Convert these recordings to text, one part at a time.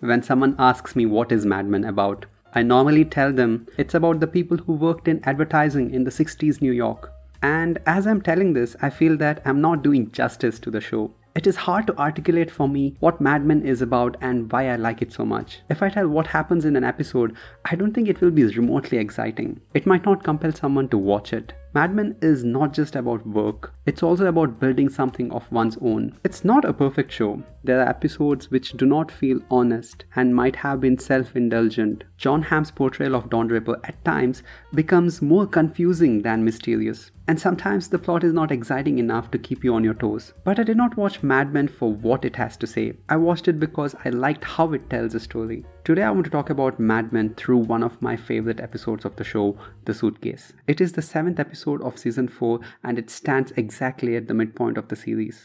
When someone asks me what is Mad Men about, I normally tell them it's about the people who worked in advertising in the 60s New York. And as I'm telling this, I feel that I'm not doing justice to the show. It is hard to articulate for me what Mad Men is about and why I like it so much. If I tell what happens in an episode, I don't think it will be remotely exciting. It might not compel someone to watch it. Mad Men is not just about work, it's also about building something of one's own. It's not a perfect show. There are episodes which do not feel honest and might have been self-indulgent. Jon Hamm's portrayal of Dawn Draper at times becomes more confusing than mysterious. And sometimes the plot is not exciting enough to keep you on your toes. But I did not watch Mad Men for what it has to say. I watched it because I liked how it tells a story. Today I want to talk about Mad Men through one of my favorite episodes of the show, The Suitcase. It is the 7th episode of season 4 and it stands exactly at the midpoint of the series.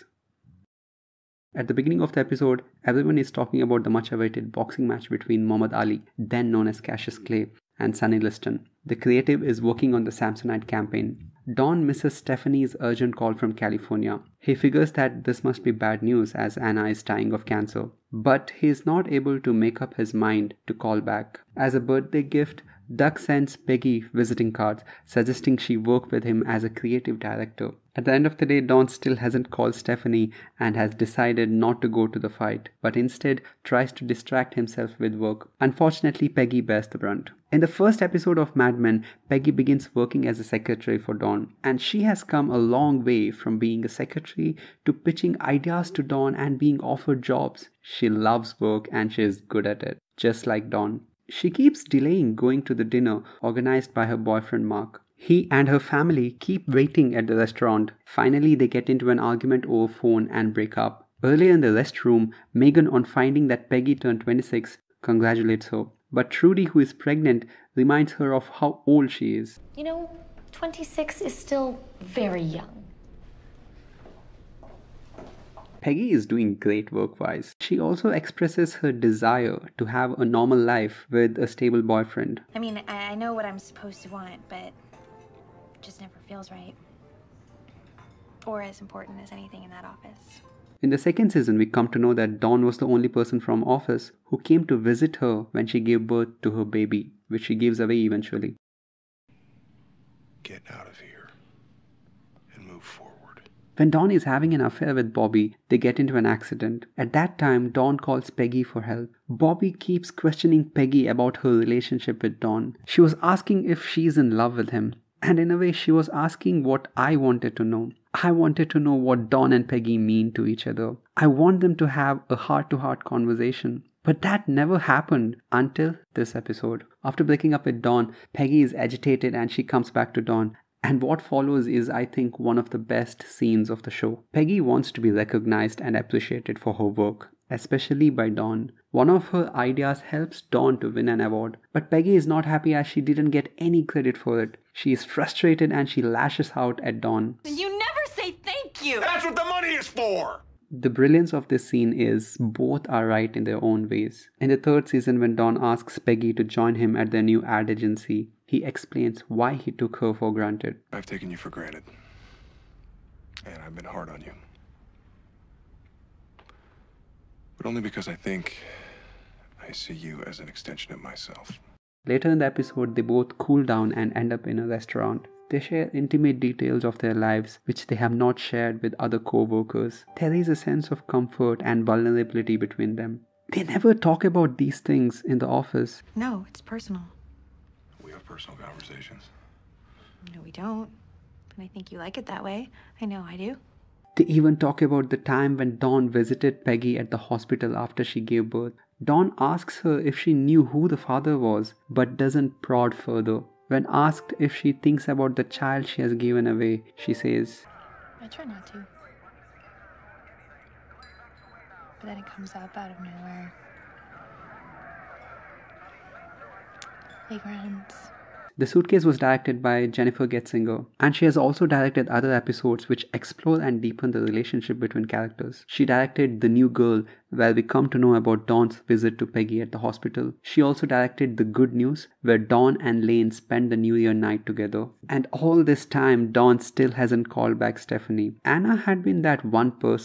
At the beginning of the episode, everyone is talking about the much-awaited boxing match between Muhammad Ali, then known as Cassius Clay, and Sonny Liston. The creative is working on the Samsonite campaign. Don misses Stephanie's urgent call from California. He figures that this must be bad news as Anna is dying of cancer. But he is not able to make up his mind to call back. As a birthday gift, Doug sends Peggy visiting cards, suggesting she work with him as a creative director. At the end of the day, Don still hasn't called Stephanie and has decided not to go to the fight, but instead tries to distract himself with work. Unfortunately, Peggy bears the brunt. In the first episode of Mad Men, Peggy begins working as a secretary for Don, and she has come a long way from being a secretary to pitching ideas to Don and being offered jobs. She loves work and she is good at it, just like Don. She keeps delaying going to the dinner organized by her boyfriend Mark. He and her family keep waiting at the restaurant. Finally, they get into an argument over phone and break up. Earlier in the restroom, Megan, on finding that Peggy turned 26, congratulates her. But Trudy, who is pregnant, reminds her of how old she is. 26 is still very young. Peggy is doing great work-wise. She also expresses her desire to have a normal life with a stable boyfriend. I know what I'm supposed to want, but it just never feels right. Or as important as anything in that office. In the second season, we come to know that Dawn was the only person from office who came to visit her when she gave birth to her baby, which she gives away eventually. Get out of here and move forward. When Dawn is having an affair with Bobby, they get into an accident. At that time, Dawn calls Peggy for help. Bobby keeps questioning Peggy about her relationship with Dawn. She was asking if she's in love with him. And in a way, she was asking what I wanted to know. I wanted to know what Dawn and Peggy mean to each other. I want them to have a heart-to-heart conversation. But that never happened until this episode. After breaking up with Dawn, Peggy is agitated and she comes back to Dawn. And what follows is, I think, one of the best scenes of the show. Peggy wants to be recognized and appreciated for her work, especially by Dawn. One of her ideas helps Dawn to win an award, but Peggy is not happy as she didn't get any credit for it. She is frustrated and she lashes out at Dawn. You never say thank you! That's what the money is for! The brilliance of this scene is both are right in their own ways. In the third season, when Don asks Peggy to join him at their new ad agency, he explains why he took her for granted. I've taken you for granted. And I've been hard on you. But only because I think I see you as an extension of myself. Later in the episode, they both cool down and end up in a restaurant. They share intimate details of their lives which they have not shared with other co-workers. There is a sense of comfort and vulnerability between them. They never talk about these things in the office. No, it's personal. We have personal conversations. No, we don't. But I think you like it that way. I know I do. They even talk about the time when Dawn visited Peggy at the hospital after she gave birth. Dawn asks her if she knew who the father was, but doesn't prod further. When asked if she thinks about the child she has given away, she says, I try not to. But then it comes up out of nowhere. Playgrounds. The Suitcase was directed by Jennifer Getzinger, and she has also directed other episodes which explore and deepen the relationship between characters. She directed The New Girl, where we come to know about Dawn's visit to Peggy at the hospital. She also directed The Good News, where Dawn and Lane spend the New Year night together. And all this time, Dawn still hasn't called back Stephanie. Anna had been that one person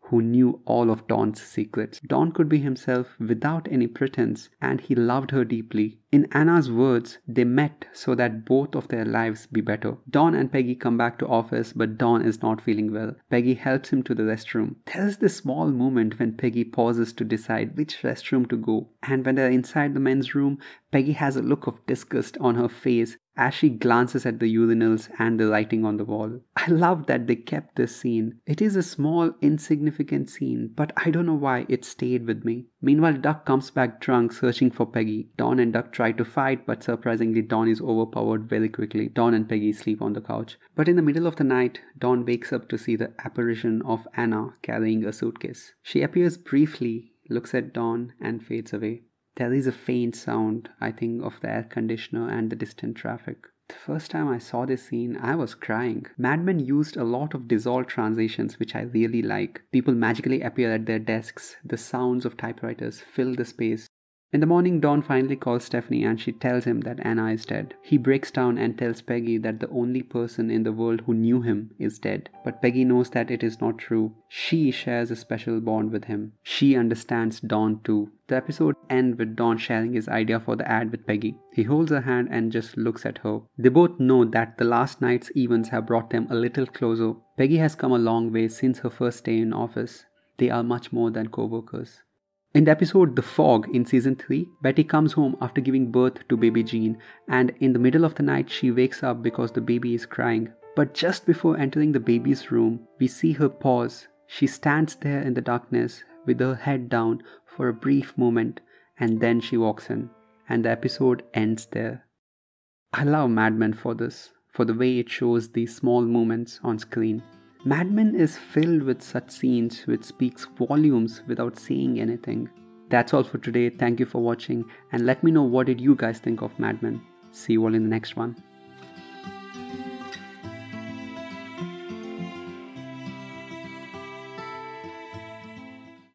who knew all of Dawn's secrets. Dawn could be himself without any pretense, and he loved her deeply. In Anna's words, they met so that both of their lives be better. Dawn and Peggy come back to office, but Dawn is not feeling well. Peggy helps him to the restroom. There is this small moment when Peggy pauses to decide which restroom to go, and when they're inside the men's room, Peggy has a look of disgust on her face as she glances at the urinals and the writing on the wall. I love that they kept this scene. It is a small, insignificant scene, but I don't know why it stayed with me. Meanwhile, Duck comes back drunk, searching for Peggy. Dawn and Duck try to fight, but surprisingly, Dawn is overpowered very quickly. Dawn and Peggy sleep on the couch. But in the middle of the night, Dawn wakes up to see the apparition of Anna carrying a suitcase. She appears briefly, looks at Dawn, and fades away. There is a faint sound, I think, of the air conditioner and the distant traffic. The first time I saw this scene, I was crying. Mad Men used a lot of dissolved transitions, which I really like. People magically appear at their desks. The sounds of typewriters fill the space. In the morning, Dawn finally calls Stephanie and she tells him that Anna is dead. He breaks down and tells Peggy that the only person in the world who knew him is dead. But Peggy knows that it is not true. She shares a special bond with him. She understands Dawn too. The episode ends with Dawn sharing his idea for the ad with Peggy. He holds her hand and just looks at her. They both know that the last night's events have brought them a little closer. Peggy has come a long way since her first day in office. They are much more than co-workers. In the episode The Fog in season 3, Betty comes home after giving birth to baby Jean, and in the middle of the night she wakes up because the baby is crying. But just before entering the baby's room, we see her pause. She stands there in the darkness with her head down for a brief moment, and then she walks in, and the episode ends there. I love Mad Men for this, for the way it shows these small moments on screen. Mad Men is filled with such scenes which speaks volumes without saying anything. That's all for today. Thank you for watching, and let me know what did you guys think of Mad Men. See you all in the next one.